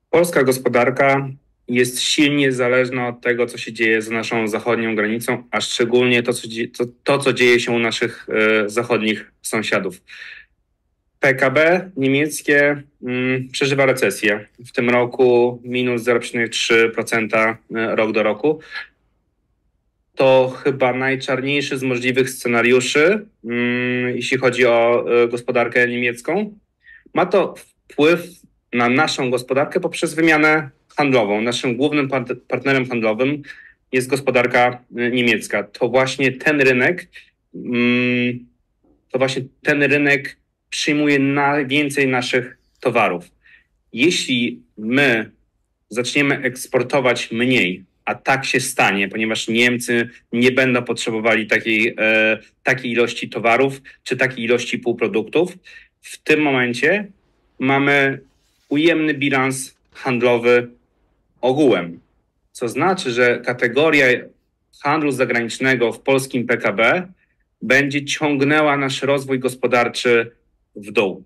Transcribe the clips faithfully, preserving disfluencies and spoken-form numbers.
Polska gospodarka jest silnie zależna od tego, co się dzieje za naszą zachodnią granicą, a szczególnie to, co, dzie- to, to, co dzieje się u naszych e, zachodnich sąsiadów. P K B niemieckie mm, przeżywa recesję. W tym roku minus zero przecinek trzy procent rok do roku. To chyba najczarniejszy z możliwych scenariuszy, mm, jeśli chodzi o e, gospodarkę niemiecką. Ma to wpływ na naszą gospodarkę poprzez wymianę handlową. Naszym głównym part- partnerem handlowym jest gospodarka y, niemiecka. To właśnie ten rynek, mm, to właśnie ten rynek przyjmuje najwięcej naszych towarów. Jeśli my zaczniemy eksportować mniej, a tak się stanie, ponieważ Niemcy nie będą potrzebowali takiej, e, takiej ilości towarów czy takiej ilości półproduktów, w tym momencie mamy ujemny bilans handlowy ogółem. Co znaczy, że kategoria handlu zagranicznego w polskim P K B będzie ciągnęła nasz rozwój gospodarczy w dół.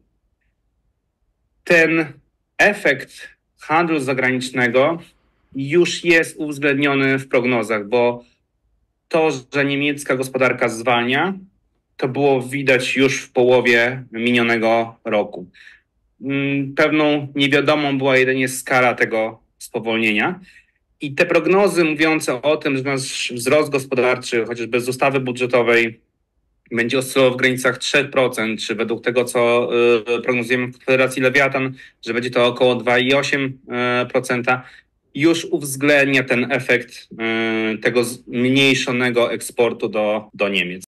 Ten efekt handlu zagranicznego już jest uwzględniony w prognozach, bo to, że niemiecka gospodarka zwalnia, to było widać już w połowie minionego roku. Mm, Pewną niewiadomą była jedynie skala tego spowolnienia. I te prognozy mówiące o tym, że nasz wzrost gospodarczy, chociaż bez ustawy budżetowej, będzie oscylował w granicach trzy procent, czy według tego, co y, prognozujemy w Federacji Lewiatan, że będzie to około dwa przecinek osiem procent, już uwzględnia ten efekt y, tego zmniejszonego eksportu do, do Niemiec.